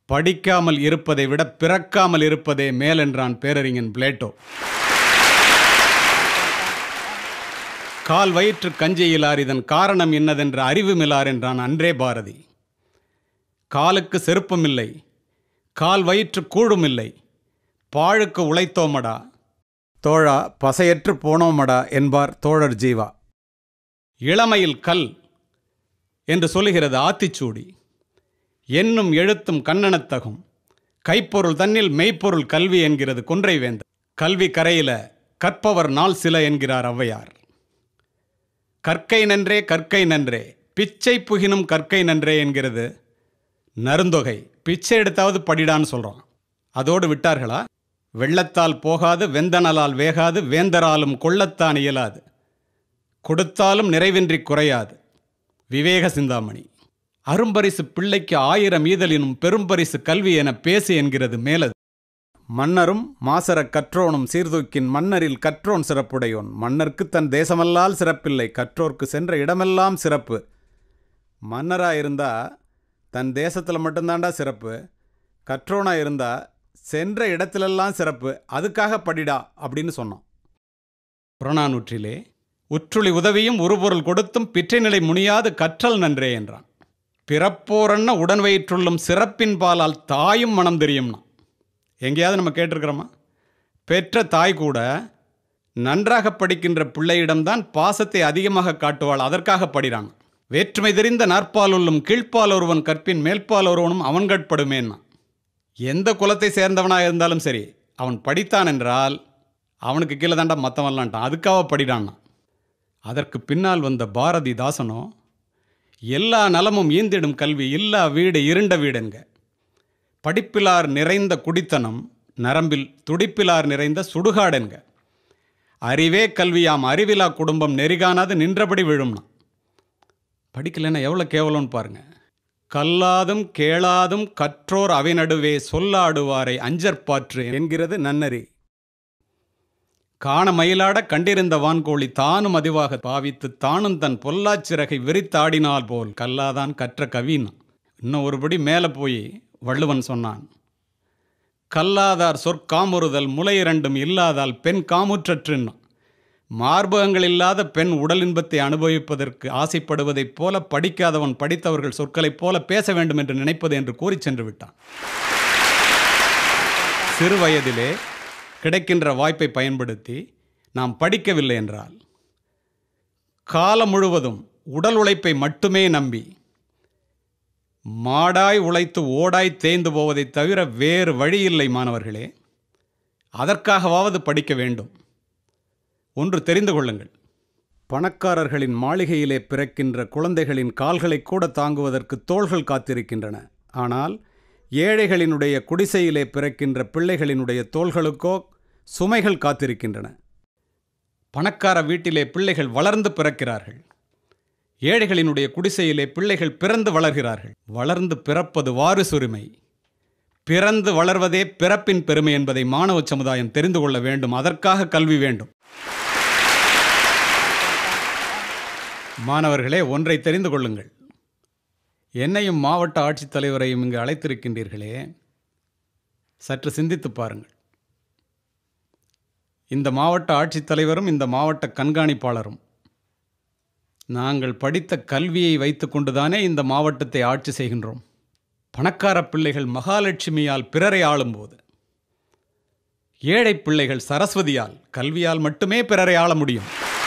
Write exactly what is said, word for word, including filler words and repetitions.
படிக்காமல் இருப்பதை விட பிறக்காமல் இருப்பதே மேல் என்றான் பேரறிஞன் பிளேட்டோ. கால் வயிற்று கஞ்சியிலார் இதன் காரணம் இன்னதென்ற அறிவு மிலார் என்றான் அன்றே பாரதி. காலுக்கு செருப்பும் இல்லை, கால் வயிற்று கூழும் இல்லை, பாழுக்கு உழைத்தோமடா தோழா பசையற்று போனோமடா என்பார் தோழர் ஜீவா. இளமையில் கல் என்று சொல்லுகிறது ஆத்திச்சூடி. என்னும் எழுத்தும் கண்ணனத்தகும், கைப்பொருள் தன்னில் மெய்ப்பொருள் கல்வி என்கிறது கொன்றை வேந்தர். கல்வி கரையில கற்பவர் நாள் சில என்கிறார் ஔவையார். கற்கை நன்றே கற்கை நன்றே பிச்சை புகினும் கற்கை நன்றே என்கிறது நருந்தொகை. பிச்சை எடுத்தாவது படிடான்னு சொல்கிறான். அதோடு விட்டார்களா? வெள்ளத்தால் போகாது வெந்தனலால் வேகாது வேந்தராலும் கொள்ளத்தான் இயலாது கொடுத்தாலும் நிறைவின்றி குறையாது விவேக சிந்தாமணி. அரும்பரிசு பிள்ளைக்கு ஆயிரம் ஈதலினும் பெரும்பரிசு கல்வி என பேசு என்கிறது மேலது. மன்னரும் மாசரக் கற்றோனும் சீர்தூக்கின் மன்னரில் கற்றோன் சிறப்புடையோன். மன்னர்க்கு தன் தேசமல்லால் சிறப்பில்லை, கற்றோர்க்கு சென்ற இடமெல்லாம் சிறப்பு. மன்னராக இருந்தால் தன் தேசத்தில் மட்டும்தாண்டா சிறப்பு, கற்றோனாக இருந்தால் சென்ற இடத்திலெல்லாம் சிறப்பு, அதுக்காக படிடா அப்படின்னு சொன்னான். புறநானூற்றிலே உற்றுளி உதவியும் உருபொருள் கொடுத்தும் பிற்றை நிலை முனியாது கற்றல் நன்றே என்றான். பிறப்போரன்ன உடன் வயிற்றுள்ளும் சிறப்பின் பாலால் தாயும் மனம் தெரியும்னா. எங்கேயாவது நம்ம கேட்டிருக்கிறோமா? பெற்ற தாய் கூட நன்றாக படிக்கின்ற பிள்ளையிடம்தான் பாசத்தை அதிகமாக காட்டுவாள், அதற்காக படிறான். வேற்றுமை தெரிந்த நாற்பாலுள்ளும் கீழ்ப்பால் ஒருவன் கற்பின் மேல்பால் ஒருவனும் அவன் கட்படுமேன்னா. எந்த குலத்தை சேர்ந்தவனாக இருந்தாலும் சரி, அவன் படித்தான் என்றால் அவனுக்கு கீழே தாண்டா மற்றவன்லான்ட்டான், அதுக்காக படிடான்னா. அதற்கு பின்னால் வந்த பாரதிதாசனோ எல்லா நலமும் ஈந்திடும் கல்வி இல்லா வீடு இருண்ட வீடுங்க. படிப்பிலார் நிறைந்த குடித்தனம் நரம்பில் துடிப்பிலார் நிறைந்த சுடுகாடுங்க. அறிவே கல்வியாம் அறிவிலா குடும்பம் நெறிகானாது நின்றபடி விழும்னா. படிக்கலைன்னா எவ்வளோ கேவலம்னு பாருங்க. கல்லாதும் கேளாதும் கற்றோர் அவை நடுவே சொல்லாடுவாரை அஞ்சற்பாற்று என்கிறது நன்னறி. காண மயிலாட கண்டிருந்த வான்கோழி தானும் அதிவாக பாவித்து தானும் தன் பொல்லாச்சிறகை விரித்தாடினால் போல் கல்லாதான் கற்ற கவினா. இன்னும் ஒருபடி மேலே போய் வள்ளுவன் சொன்னான், கல்லாதார் சொற்காமுறுதல் முளை இரண்டும் இல்லாதால் பெண் காமுற்றற்றுன்னா. மார்பகங்கள் இல்லாத பெண் உடல் இன்பத்தை அனுபவிப்பதற்கு ஆசைப்படுவதைப் போல படிக்காதவன் படித்தவர்கள் சொற்களைப் போல பேச வேண்டும் என்று நினைப்பது என்று கூறி சென்று விட்டான். சிறு வயதிலே கிடைக்கின்ற வாய்ப்பை பயன்படுத்தி நாம் படிக்கவில்லை என்றால் காலம் முழுவதும் உடல் உழைப்பை மட்டுமே நம்பி மாடாய் உழைத்து ஓடாய் தேய்ந்து போவதை தவிர வேறு வழியில்லை மாணவர்களே. அதற்காகவாவது படிக்க வேண்டும். ஒன்று தெரிந்து கொள்ளுங்கள், பணக்காரர்களின் மாளிகையிலே பிறக்கின்ற குழந்தைகளின் கால்களை கூட தாங்குவதற்கு தோள்கள் காத்திருக்கின்றன. ஆனால் ஏழைகளினுடைய குடிசையிலே பிறக்கின்ற பிள்ளைகளினுடைய தோள்களுக்கோ சுமைகள் காத்திருக்கின்றன. பணக்கார வீட்டிலே பிள்ளைகள் வளர்ந்து பிறக்கிறார்கள், ஏழைகளினுடைய குடிசையிலே பிள்ளைகள் பிறந்து வளர்கிறார்கள். வளர்ந்து பிறப்பது வாரிசுரிமை, பிறந்து வளர்வதே பிறப்பின் பெருமை என்பதை மாணவ சமுதாயம் தெரிந்து கொள்ள வேண்டும். அதற்காக கல்வி வேண்டும். மாணவர்களே, ஒன்றை தெரிந்து கொள்ளுங்கள். என்னையும் மாவட்ட ஆட்சித்தலைவரையும் இங்கு அழைத்திருக்கின்றீர்களே, சற்று சிந்தித்து பாருங்கள். இந்த மாவட்ட ஆட்சித்தலைவரும் இந்த மாவட்ட கண்காணிப்பாளரும் நாங்கள் படித்த கல்வியை வைத்து கொண்டுதானே இந்த மாவட்டத்தை ஆட்சி செய்கின்றோம். பணக்கார பிள்ளைகள் மகாலட்சுமியால் பிறரை ஆளும்போது, ஏழை பிள்ளைகள் சரஸ்வதியால் கல்வியால் மட்டுமே பிறரை ஆள முடியும்.